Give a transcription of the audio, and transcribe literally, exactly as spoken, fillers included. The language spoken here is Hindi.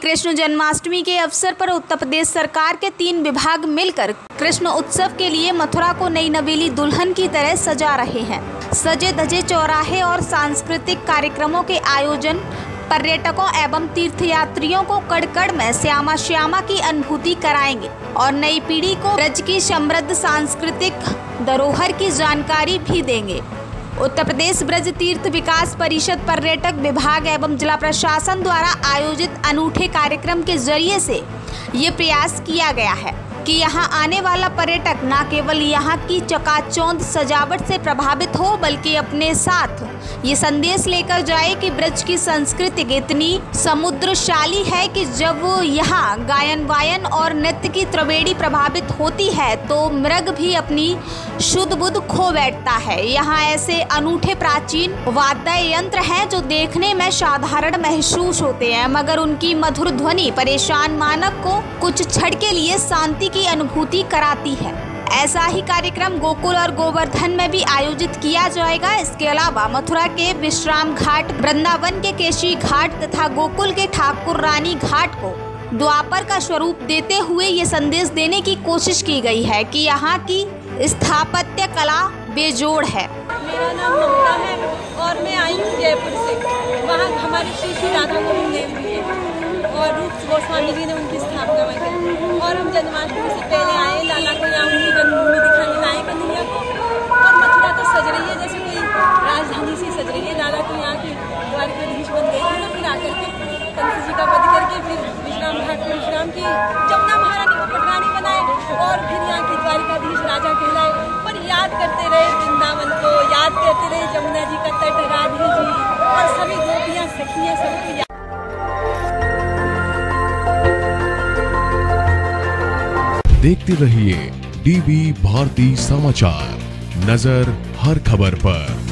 कृष्ण जन्माष्टमी के अवसर पर उत्तर प्रदेश सरकार के तीन विभाग मिलकर कृष्ण उत्सव के लिए मथुरा को नई नवेली दुल्हन की तरह सजा रहे हैं। सजे धजे चौराहे और सांस्कृतिक कार्यक्रमों के आयोजन पर्यटकों एवं तीर्थयात्रियों को कड़-कड़ में श्यामा श्यामा की अनुभूति कराएंगे और नई पीढ़ी को ब्रज की समृद्ध सांस्कृतिक धरोहर की जानकारी भी देंगे। उत्तर प्रदेश ब्रज तीर्थ विकास परिषद पर्यटक विभाग एवं जिला प्रशासन द्वारा आयोजित अनूठे कार्यक्रम के जरिए से ये प्रयास किया गया है कि यहाँ आने वाला पर्यटक न केवल यहाँ की चकाचौंध सजावट से प्रभावित हो बल्कि अपने साथ ये संदेश लेकर जाए कि ब्रज की संस्कृति इतनी समुद्रशाली है कि जब यहाँ गायन वायन और नृत्य की त्रिवेणी प्रभावित होती है तो मृग भी अपनी शुद्ध बुद्ध खो बैठता है। यहाँ ऐसे अनूठे प्राचीन वाद्य यंत्र हैं जो देखने में साधारण महसूस होते हैं मगर उनकी मधुर ध्वनि परेशान मानव को कुछ क्षण के लिए शांति की अनुभूति कराती है। ऐसा ही कार्यक्रम गोकुल और गोवर्धन में भी आयोजित किया जाएगा। इसके अलावा मथुरा के विश्राम घाट, वृंदावन के केशी घाट तथा गोकुल के ठाकुर रानी घाट को द्वापर का स्वरूप देते हुए ये संदेश देने की कोशिश की गई है कि यहाँ की स्थापत्य कला बेजोड़ है। मेरा नाम ममता है और मैं आई हूँ जयपुर से। वहाँ हमारी श्री श्री राधा गोविंद देव जी और रूप गोस्वामी जी ने उनकी स्थापना की और हम जन्माष्टमी से पहले आए लाला को यहाँ उनकी जन्मभूमि दिखाने लाए कन्हैया को। और मथुरा तो सज रही है जैसे कोई राजधानी सी सज रही है। लाला तो यहाँ की द्वारकाधीश बन गए थे ना, फिर आकर के कंस जी का वध करके फिर विश्राम घाट में विश्राम की जमुना महारानी को पटरानी बनाए और फिर यहाँ की द्वारकाधीश राजा कहलाए। पर याद करते रहे वृंदावन को, याद करते रहे जमुना जी का तट, राधे जी और सभी गोपियाँ सखियाँ सबको। देखते रहिए डीवी भारती समाचार, नजर हर खबर पर।